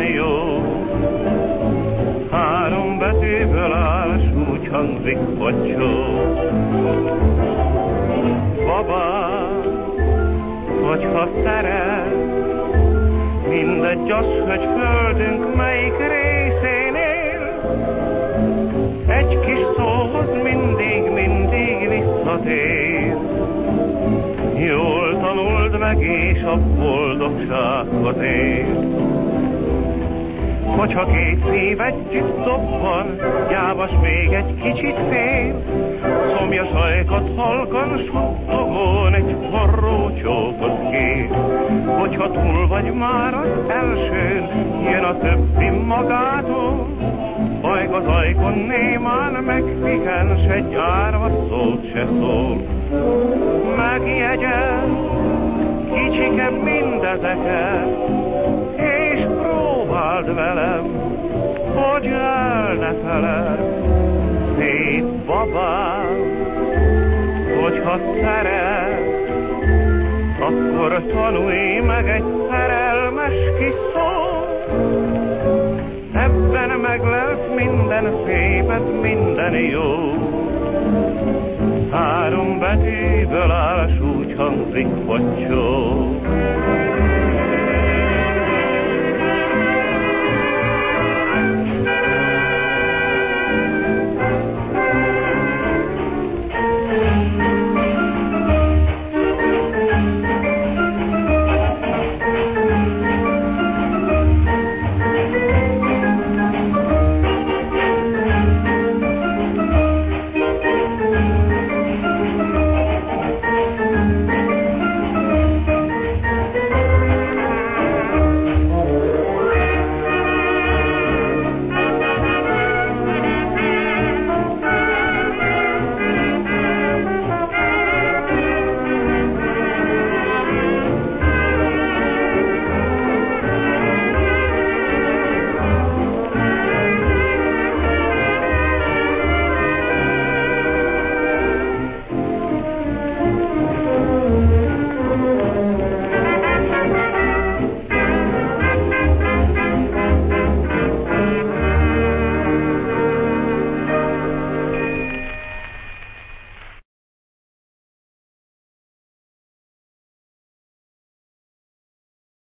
jó. Három betűből áll, s úgy hangzik pocsó. Babám, hogyha szeret, mindegy az, hogy földünk melyik részén él, egy kis szóhoz mindig visszatér. Jól tanuld meg, és a boldogsághoz ér. Hogyha két szív együtt dobban, gyávas még egy kicsit fél, szomjas ajkat halkan suttogón egy forró csókot kér. Hogyha túl vagy már az elsőn, jön a többi magától, bajk az ajkon némán megpihen, se gyárva szót se szól. Megjegyem, kicsikem mindezeket, és próbáld velem, hogy el ne feled. Szép babám, hogyha szeret, akkor tanulj meg egy szerelmes kis szót. Ebben meglelsz minden szépet, minden jó. Három betűből áll, s úgy hangzik pocsó.